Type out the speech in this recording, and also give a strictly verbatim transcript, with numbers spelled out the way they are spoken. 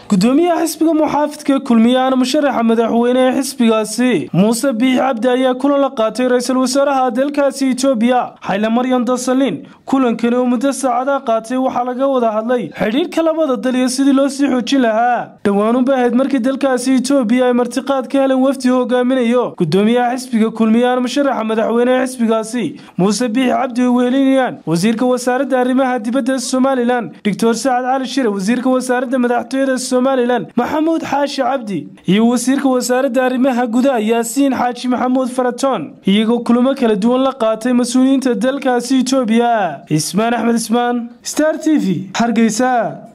gudoomiyaha xisbiga muxaafidka kulmiyaana musharaxa madaxweynaha xisbigaasi Muuse Biixi Cabdi ayaa kulan la qaatay ra'iisul wasaaraha dalkaasi Itoobiya Haile Mariam Desalegn kulankan oo muddo saacada qaatay waxa laga wada hadlay xiriirka labada dal iyo sidii loo sii xoojin lahaa dhawaan u baahayd markii dalkaasi Itoobiya ay martiqaad ka heleen wafdi hogaaminayo gudoomiyaha xisbiga kulmiyaana musharaxa madaxweynaha xisbigaasi Muuse Biixi Cabdi oo weelinayaan wasiirka wasaaradda arrimaha dibadda Somaliland Doctor Saad Ali Shire wasiirka wasaaradda madaxtooyada Somaliland Maxamuud Xaashi Cabdi iyo wasiirka wasaaradda arrimaha gudaha Yaasiin Xaaji Maxamuud Faraton iyagoo kulamo kala duwan la qaatay mas'uuliyiinta dalkaasi Itoobiya Ismaan Axmed Ismaan Star T V Hargeysa.